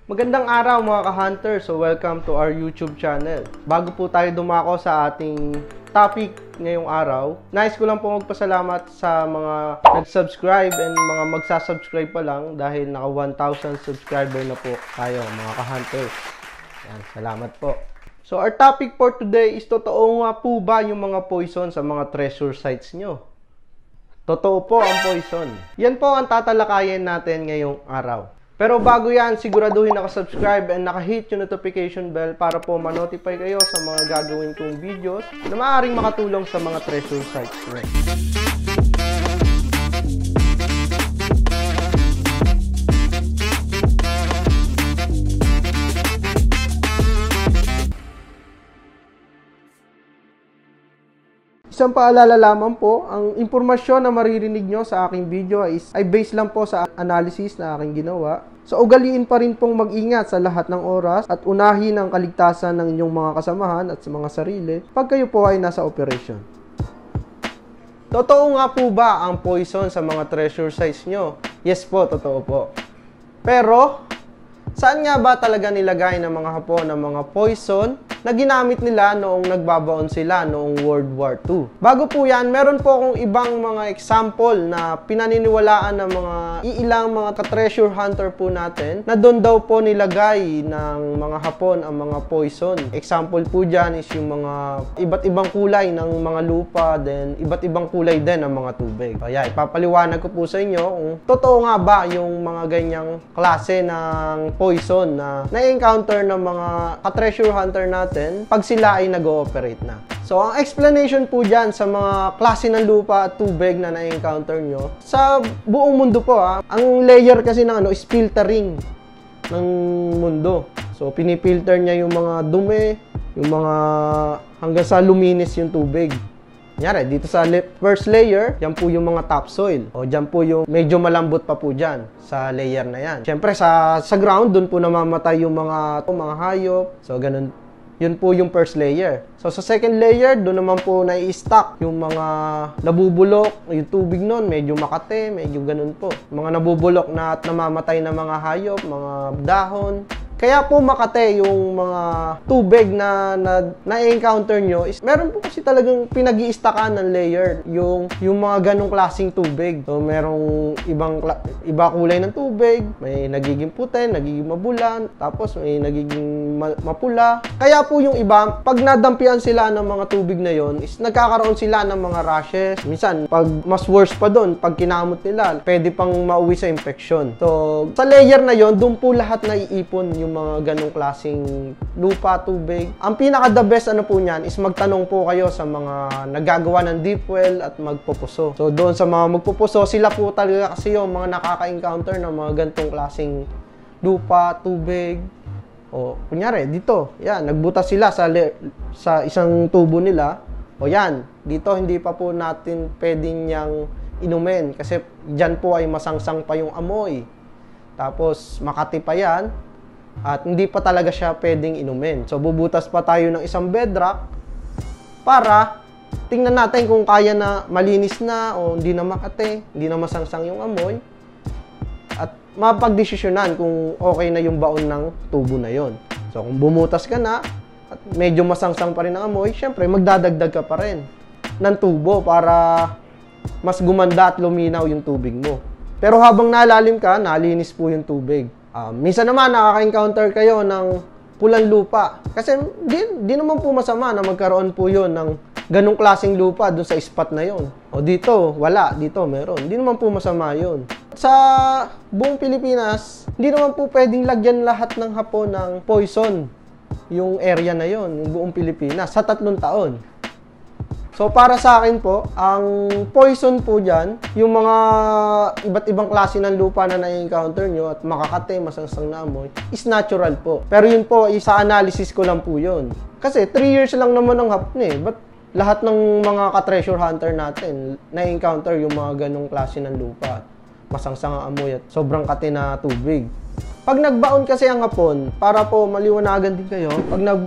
Magandang araw mga ka-hunter. So welcome to our YouTube channel. Bago po tayo dumako sa ating topic ngayong araw, nais ko lang po magpasalamat sa mga nag-subscribe and mga magsasubscribe pa lang dahil naka 1,000 subscriber na po tayo mga ka-hunters. Yan, salamat po. So our topic for today is totoo nga po ba yung mga poison sa mga treasure sites nyo? Totoo po ang poison. Yan po ang tatalakayin natin ngayong araw. Pero bago yan, siguraduhin naka-subscribe and naka-hit yung notification bell para po ma-notify kayo sa mga gagawin kong videos na maaaring makatulong sa mga treasure sites nyo. Isang paalala lamang po, ang impormasyon na maririnig nyo sa aking video ay based lang po sa analysis na aking ginawa. So ugaliin pa rin pong mag-ingat sa lahat ng oras at unahin ang kaligtasan ng inyong mga kasamahan at sa mga sarili pag kayo po ay nasa operation. Totoo nga po ba ang poison sa mga treasure sites nyo? Yes po, totoo po. Pero, saan nga ba talaga nilagay ng mga Hapon ang mga poison na ginamit nila noong nagbabaon sila noong World War II? Bago po yan, meron po akong ibang mga example na pinaniniwalaan ng mga iilang mga ka-treasure hunter po natin na doon daw po nilagay ng mga Hapon ang mga poison. Example po dyan is yung mga iba't ibang kulay ng mga lupa, then iba't ibang kulay din ng mga tubig. Kaya ipapaliwanag ko po sa inyo kung totoo nga ba yung mga ganyang klase ng poison na na-encounter ng mga ka-treasure hunter natin pag sila ay nag-ooperate na. So, ang explanation po dyan sa mga klase ng lupa at tubig na na-encounter nyo, sa buong mundo po ang layer kasi ng is filtering ng mundo. So, pinipilter niya yung mga dumi, yung mga hanggang sa luminis yung tubig. Kunyari, dito sa first layer, yan po yung mga topsoil. O dyan po yung medyo malambot pa po dyan sa layer na yan. Siyempre, sa ground, dun po namamatay yung mga hayop. So, ganun. Yun po yung first layer. So, sa second layer, doon naman po nai-stock yung mga nabubulok. Yung tubig nun, medyo makate, medyo ganun po. Mga nabubulok na at namamatay na mga hayop, mga dahon. Kaya po makate yung mga tubig na na-encounter nyo is meron po kasi talagang pinag-i-stackan ng layer yung mga ganong klaseng tubig. So merong iba kulay ng tubig, may nagiging puti, nagiging mabulan, tapos may nagiging mapula. Kaya po yung iba, pag nadampian sila ng mga tubig na yon is nagkakaroon sila ng mga rashes. Minsan, pag mas worse pa doon, pag kinamot nila, pwede pang mauwi sa infection. So sa layer na yon, doon po lahat naiipon yung mga ganong klaseng lupa, tubig. Ang pinaka-the best po niyan is magtanong po kayo sa mga nagagawa ng deep well at magpupuso. So doon sa mga magpupuso, sila po talaga kasi yung mga nakaka-encounter ng mga ganitong klaseng lupa, tubig. O kunyari, dito, yan, nagbutas sila sa isang tubo nila. O yan, dito hindi pa po natin pwedeng niyang inumin kasi dyan po ay masangsang pa yung amoy. Tapos makati pa yan. At hindi pa talaga siya pwedeng inumin. So, bubutas pa tayo ng isang bedrock para tingnan natin kung kaya na malinis na o hindi na makate, hindi na masangsang yung amoy. At mapagdesisyonan kung okay na yung baon ng tubo na yon. So, kung bumutas ka na at medyo masangsang pa rin ang amoy, syempre magdadagdag ka pa rin ng tubo para mas gumanda at luminaw yung tubig mo. Pero habang nalalim ka, nalinis po yung tubig. Minsan naman nakaka-encounter kayo ng pulang lupa. Kasi di naman po masama na magkaroon po yun ng ganong klaseng lupa doon sa spot na yon. O dito, wala. Dito, meron. Di naman po masama yun. Sa buong Pilipinas, hindi naman po pwedeng lagyan lahat ng Hapon ng poison yung area na yon, yung buong Pilipinas, sa 3 taon. So, para sa akin po, ang poison po dyan, yung mga iba't ibang klase ng lupa na na-encounter nyo at makakate, masangsang na amoy, is natural po. Pero yun po, sa analysis ko lang po yun. Kasi 3 years lang naman ang Hapon eh. But lahat ng mga ka-treasure hunter natin, na-encounter yung mga ganong klase ng lupa. Masangsang ang amoy at sobrang kate na tubig. Pag nagbaon kasi ang Hapon, para po maliwanagan din kayo,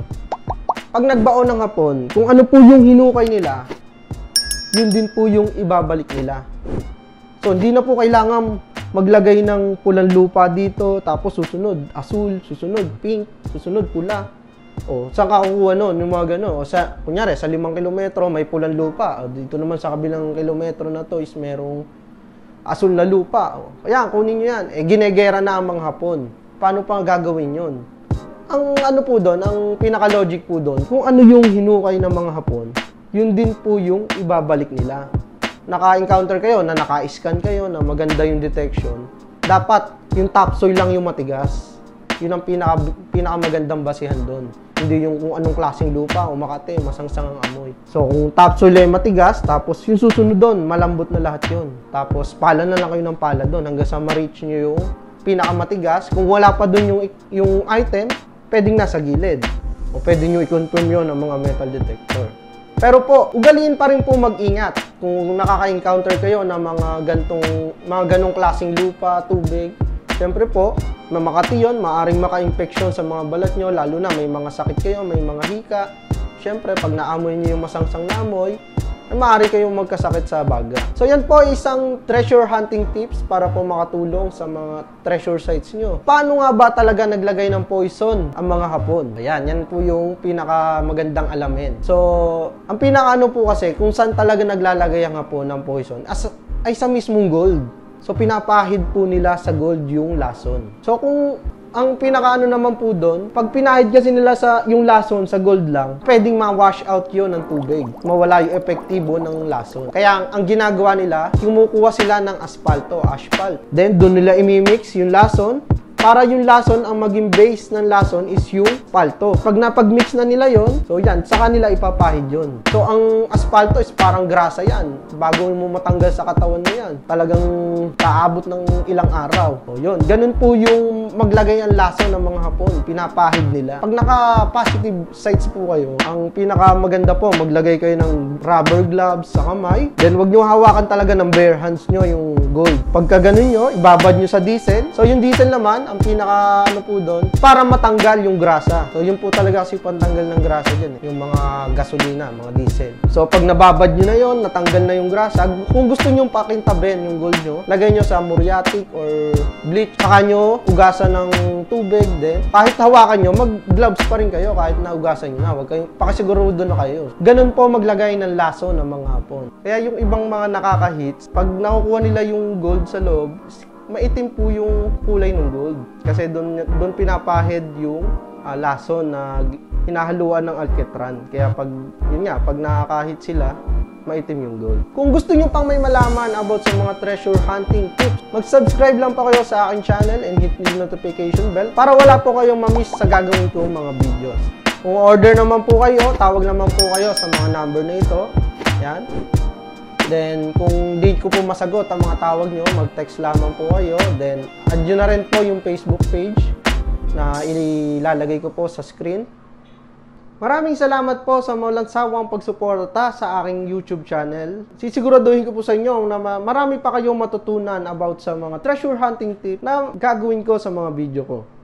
pag nagbaon ng Hapon, kung ano po yung hinukay nila, yun din po yung ibabalik nila. So, hindi na po kailangan maglagay ng pulang lupa dito, tapos susunod asul, susunod pink, susunod pula. O, saan ka kukuha nun? Yung mga gano'n. O, kunyari, sa 5 kilometro, may pulang lupa. O, dito naman sa kabilang kilometro na to is merong asul na lupa. O, ayan, kunin nyo yan. Ginegera na ang mga Hapon. Paano pa gagawin yun? Ang ano po doon, ang pinaka-logic po doon, kung ano yung hinukay ng mga Hapon, yun din po yung ibabalik nila. Naka-encounter kayo, na naka-scan kayo, na maganda yung detection, dapat yung topsoil lang yung matigas. Yun ang pinaka-magandang basihan doon. Hindi yung kung anong klaseng lupa, o Makati, masangsang ang amoy. So, kung topsoil ay matigas, tapos yung susunod doon, malambot na lahat yun. Tapos, pala na lang kayo ng pala doon hanggang sa ma-reach nyo yung pinakamatigas. Kung wala pa doon yung item, pwedeng nasa gilid. O pwede nyo i-confirm yun ng mga metal detector. Pero po, ugaliin pa rin po mag-ingat. Kung nakaka-encounter kayo ng mga ganong klaseng lupa, tubig, siyempre po, Makati yun, maaaring maka-infection sa mga balat nyo, lalo na may mga sakit kayo, may mga hika. Siyempre, pag naamoy nyo yung masangsang na amoy, ay maaari kayong magkasakit sa baga. So yan po isang treasure hunting tips para po makatulong sa mga treasure sites nyo. Paano nga ba talaga naglagay ng poison ang mga Hapon? Ayan, yan po yung pinakamagandang alamin. So, ang pinakaano po kasi, kung saan talaga naglalagay ang Hapon ng poison, ay sa mismong gold. So, pinapahid po nila sa gold yung lason. So, kung ang pinakaano naman po doon, pag pinahid kasi nila yung lason sa gold lang, pwedeng ma-wash out yun ng tubig. Mawala yung epektibo ng lason. Kaya ang ginagawa nila, kumukuha sila ng asphalt. Then, doon nila imimix yung lason, para yung lason, ang maging base ng lason is yung palto. Pag napag-mix na nila yon, so yan, saka nila ipapahid yon. So ang asfalto is parang grasa yan. Bago mo matanggal sa katawan mo yan, talagang kaabot ng ilang araw. So yun, ganun po yung maglagay ang lason ng mga Hapon. Pinapahid nila. Pag naka-positive sites po kayo, ang pinakamaganda po, maglagay kayo ng rubber gloves sa kamay. Then wag nyo hawakan talaga ng bare hands nyo yung gold. Pagka ganun nyo, ibabad nyo sa diesel. So yung diesel naman, ang pinaka ano po doon, para matanggal yung grasa. So yun po talaga kasi pantanggal ng grasa dyan, yung mga gasolina, mga diesel. So pag nababad nyo na yon, natanggal na yung grasa, kung gusto nyo pakintabin yung gold nyo, lagay nyo sa muriatic or bleach, saka nyo ugasan ng tubig din. Kahit hawakan nyo, mag-gloves pa rin kayo kahit na ugasan nyo na. Huwag kayo, pakisigurado na kayo. Ganun po maglagay ng laso ng mga Hapon. Kaya yung ibang mga nakaka-hits, pag nakukuha nila yung gold sa loob, maitim po yung kulay ng gold. Kasi doon pinapahid yung lason na hinahaluan ng alketran. Kaya pag nakaka-hit sila, maitim yung gold. Kung gusto nyo pang may malaman about sa mga treasure hunting tips, mag-subscribe lang po kayo sa aking channel and hit the notification bell para wala po kayong ma-miss sa gagawin kong mga videos. Kung order naman po kayo, tawag naman po kayo sa mga number na ito. Yan. Then, kung di ko po masagot ang mga tawag nyo, mag-text lamang po kayo. Then, add nyo na rin po yung Facebook page na ilalagay ko po sa screen. Maraming salamat po sa walang sawang pagsuporta sa aking YouTube channel. Sisiguraduhin ko po sa inyo na marami pa kayong matutunan about sa mga treasure hunting tip na gagawin ko sa mga video ko.